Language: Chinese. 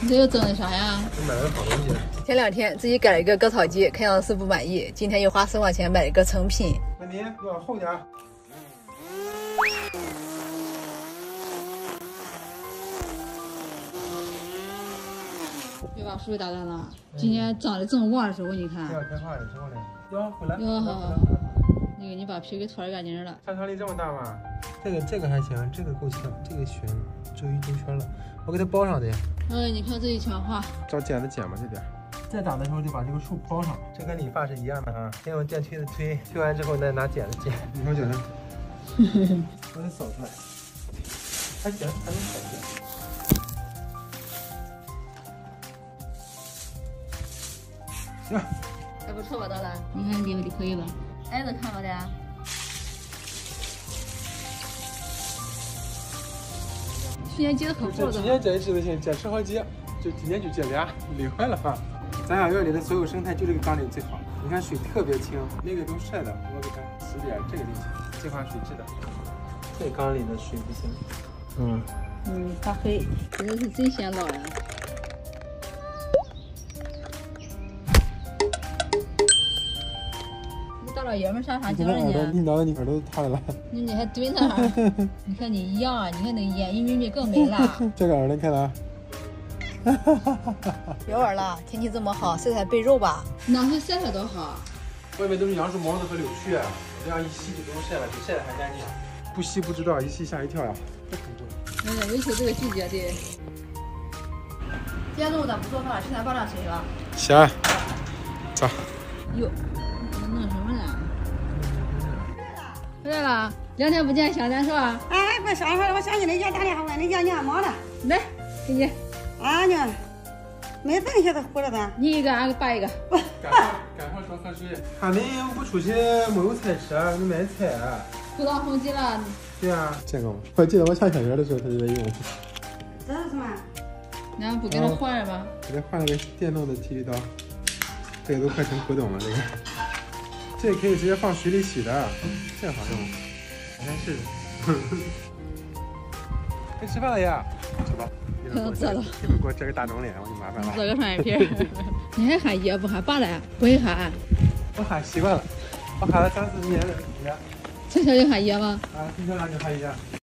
你这又整的啥呀？ 我买了个好东西。 前2天自己改了一个割草机，看样子是不满意。今天又花10块钱买了一个成品。 那你要厚点。 别把树给打断了。今天长得正旺的时候，你看。 这要开花的时候呢。哟，回来。 哟，好。那个你把皮给脱干净了。 杀伤力这么大吗？这个还行，这个够呛，这个旋周一兜圈了，我给它包上的呀。 你看这一圈花， 找剪子剪吧这点。再打的时候就把这个树包上，这跟理发是一样的啊。先用电推子推，推完之后再拿剪子剪。你说剪子，把它扫出来，还行，还能扫出来。行， 还不错吧，刀兰？你看你可以吧？挨着看吧的。去年接的很厚的。 今年剪一次的行，剪10好几，就今年就剪俩，累坏了哈。咱养院里的所有生态就这个缸里最好，你看水特别清，那个都晒的，我给它洗点这个就行，净化水质的。这缸里的水不行。 发黑，这个是真显老呀。大老爷们上啥劲儿呢？ 你挠的你耳朵都塌了。 你还蹲那儿？你看你一样啊！你看那眼一眯眯更没了。 这个耳朵看了。 别玩了，天气这么好，晒晒被肉吧。哪会晒晒多好？ 外面都是杨树毛子和柳絮，这样一吸就不用晒了，比晒的还干净。不吸不知道，一吸吓一跳呀。这很重。 尤其这个季节的。今天中午咱不做饭，去咱爸那吃去吧。 行，走。 哟，你弄什么呢？回来了，2天不见，想咱是吧？ 哎，不想说了，我想起来家打电话问你家你还忙呢。 来，给你。 啊娘，没剩下的活着的。 你一个，俺爸一个。 赶上说喝水。他们不出去没有菜吃，你买菜。 不当风机了。 对啊，这个我记得我上小学的时候他就在用。 这是什么？ 咱不给他换了吗？ 给他换了个电动的剃须刀，这个都快成古董了。这个可以直接放水里洗的，这个好用。我先试试。该吃饭了呀，走吧。 走了。 一会儿给我遮个大肿脸，我就麻烦了。 做个双眼皮。你还喊爷不喊爸了呀？不会喊。 我喊习惯了，我喊了3、4年了。 从小就喊爷吗？ 啊，从小就喊爷。